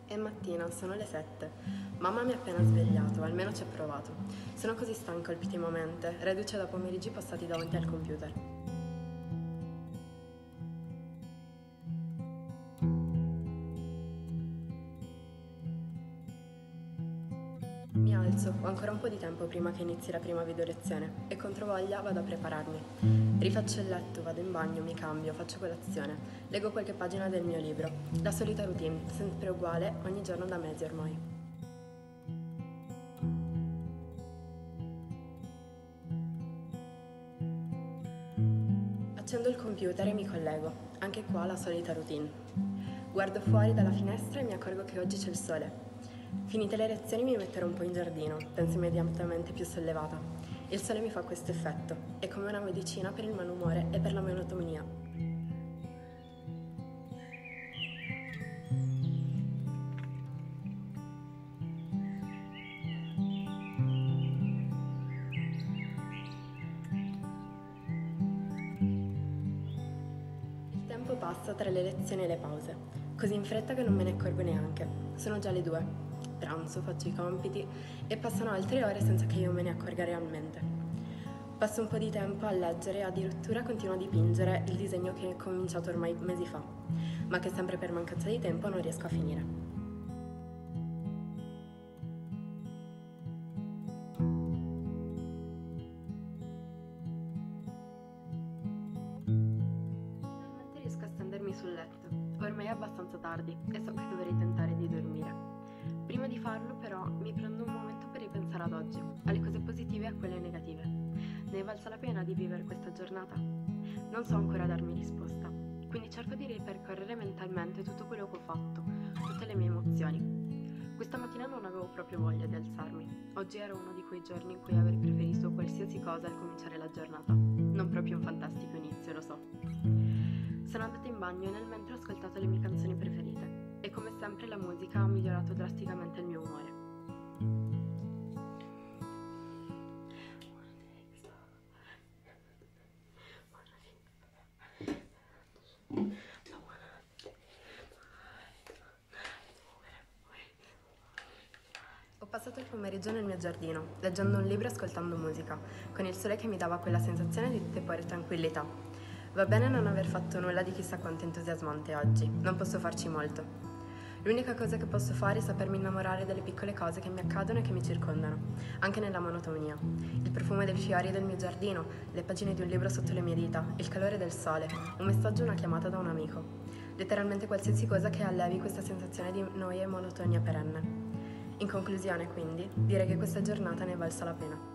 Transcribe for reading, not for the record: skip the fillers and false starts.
È mattina, sono le 7. Mamma mi ha appena svegliato, almeno ci ha provato. Sono così stanca ultimamente, reduce da pomeriggi passati davanti al computer. Mi alzo, ho ancora un po' di tempo prima che inizi la prima video lezione e controvoglia vado a prepararmi. Rifaccio il letto, vado in bagno, mi cambio, faccio colazione, leggo qualche pagina del mio libro. La solita routine, sempre uguale, ogni giorno da mesi ormai. Accendo il computer e mi collego, anche qua la solita routine. Guardo fuori dalla finestra e mi accorgo che oggi c'è il sole. Finite le lezioni mi metterò un po' in giardino, penso immediatamente più sollevata. Il sole mi fa questo effetto, è come una medicina per il malumore e per la monotonia. Il tempo passa tra le lezioni e le pause, così in fretta che non me ne accorgo neanche. Sono già le 2. Pranzo, faccio i compiti e passano altre ore senza che io me ne accorga realmente. Passo un po' di tempo a leggere e addirittura continuo a dipingere il disegno che ho cominciato ormai mesi fa, ma che sempre per mancanza di tempo non riesco a finire. Finalmente riesco a stendermi sul letto. Ormai è abbastanza tardi e so che dovrei tentare di dormire. Prima di farlo, però, mi prendo un momento per ripensare ad oggi, alle cose positive e a quelle negative. Ne è valsa la pena di vivere questa giornata? Non so ancora darmi risposta, quindi cerco di ripercorrere mentalmente tutto quello che ho fatto, tutte le mie emozioni. Questa mattina non avevo proprio voglia di alzarmi. Oggi era uno di quei giorni in cui avrei preferito qualsiasi cosa al cominciare la giornata. Non proprio un fantastico inizio, lo so. Sono andata in bagno e nel mentre ho ascoltato le mie canzoni preferite e come sempre la musica ha migliorato drasticamente il mio umore. Ho passato il pomeriggio nel mio giardino, leggendo un libro e ascoltando musica, con il sole che mi dava quella sensazione di tepore e tranquillità. Va bene non aver fatto nulla di chissà quanto entusiasmante oggi, non posso farci molto. L'unica cosa che posso fare è sapermi innamorare delle piccole cose che mi accadono e che mi circondano, anche nella monotonia. Il profumo dei fiori del mio giardino, le pagine di un libro sotto le mie dita, il calore del sole, un messaggio o una chiamata da un amico. Letteralmente qualsiasi cosa che allevi questa sensazione di noia e monotonia perenne. In conclusione, quindi, direi che questa giornata ne è valsa la pena.